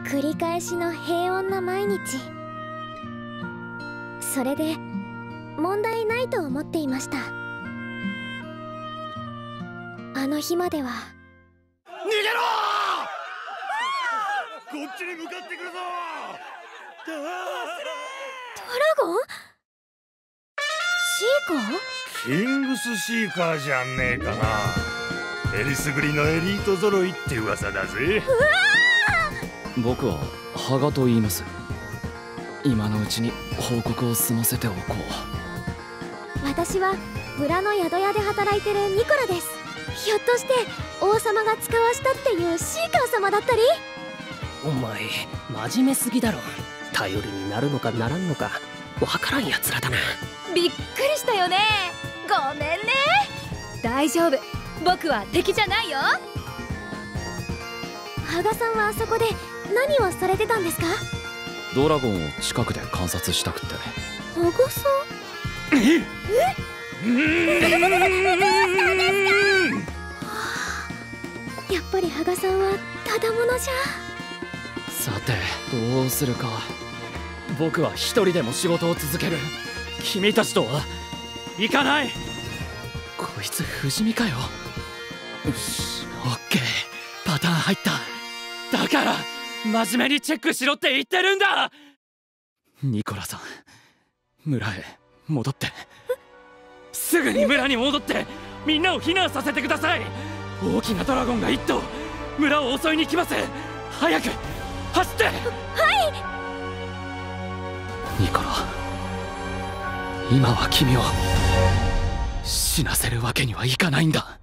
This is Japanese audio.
繰り返しの平穏な毎日。それで問題ないと思っていました。あの日までは。 逃げろー！こっちに向かってくるぞー！ ドラゴン？シーカー？ キングスシーカーじゃねえかな。えりすぐりのエリート揃いって噂だぜ。 僕は羽賀と言います。今のうちに報告を済ませておこう。私は村の宿屋で働いてるニコラです。ひょっとして王様が使わしたっていうシーカー様だったり？ お前真面目すぎだろ。頼りになるのかならんのかわからんやつらだな。 びっくりしたよね。ごめんね。大丈夫、僕は敵じゃないよ。 羽賀さんはあそこで何をされてたんですか？ ドラゴンを近くで観察したくって。 羽賀さん？やっぱり羽賀さんはただものじゃ。 さてどうするか。僕は一人でも仕事を続ける。君たちとは行かない。こいつ不死身かよ。よし、オッケー、パターン入った。だから真面目にチェックしろって言ってるんだ。ニコラさん、村へ戻って、すぐに村に戻ってみんなを避難させてください。大きなドラゴンが一頭村を襲いに来ます。早く走って。はい。ニコラ、今は君を死なせるわけにはいかないんだ。